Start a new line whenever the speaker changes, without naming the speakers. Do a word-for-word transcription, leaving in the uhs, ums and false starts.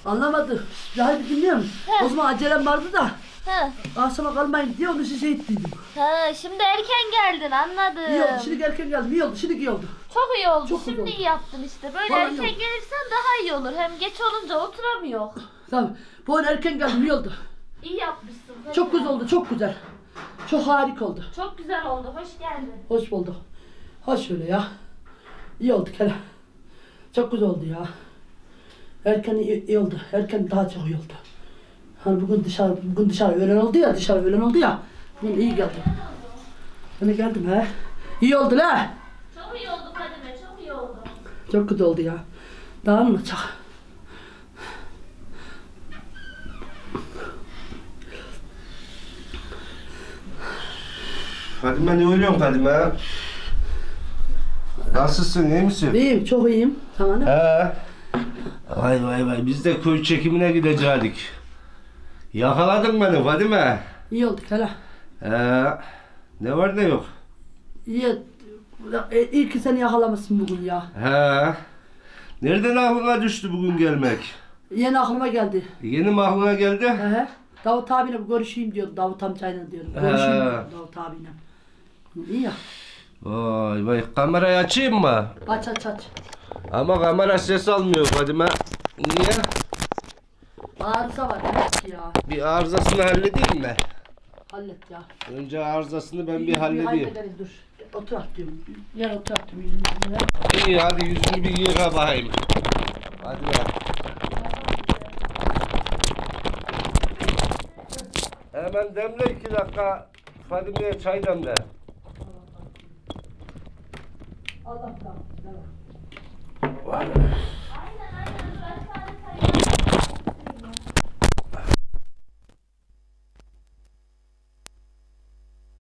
Anlamadı. Rahip dinliyor musun? O zaman acelem vardı da.
He.
Akşama kalmayın diye onu şişe ettiydim.
He, şimdi erken geldin, anladım.
İyi oldu. Şimdi erken geldim. İyi oldu. Şimdi iyi oldu.
Çok iyi oldu.
Çok
şimdi
oldu.
iyi yaptın işte. Böyle
Vallahi
erken
yok.
gelirsen daha iyi olur. Hem geç olunca oturamıyor.
Tamam. Bu an erken geldim. İyi oldu.
İyi yapmışsın. Hadi.
Çok güzel oldu. Çok güzel. Çok harika oldu.
Çok güzel oldu. Hoş geldin.
Hoş bulduk. Hoş şöyle ya. İyi olduk hele. Çok güzel oldu ya. Erken iyi, iyi oldu. Erken daha çok iyi oldu. Hani bugün dışarı, bugün dışarı öğlen oldu ya, dışarı öğlen oldu ya. Bugün iyi geldi. Ben geldim he. İyi oldu la.
Çok iyi oldu Fadime, çok iyi oldu.
Çok güzel oldu ya. Dağılmayacak.
Fadime ne oluyorsun Fadime? Nasılsın, iyi misin?
İyiyim, çok iyiyim. Sana ne?
He. Vay vay vay, biz de köy çekimine gidecektik. Yakaladın beni Fadime.
İyi olduk hele.
He. Ne var ne yok?
İyi. E, iyi ki seni yakalamışsın bugün ya.
He. Nereden aklına düştü bugün gelmek?
Yeni aklıma geldi.
Yeni mi aklına geldi?
He he. Davut abiyle bir görüşeyim diyordu. Davut amcayla diyorum. Görüşeyim diyorum Davut abiyle. İyi ya.
Vay vay, kamerayı açayım mı?
Aç aç aç.
Ama kamera ses almıyor Fadime. Niye?
Arıza var demek ki ya.
Bir arızasını halledeyim mi?
Hallet ya.
Önce arızasını ben bir halledeyim.
hallederiz dur. Otur at diyorum. Gel otur at diyorum. Yüzünü ver.
İyi, hadi yüzünü bir yıka bakayım. Hadi be. Hemen demle, iki dakika Fadime'ye çay demle.
Allah Allah.
Var.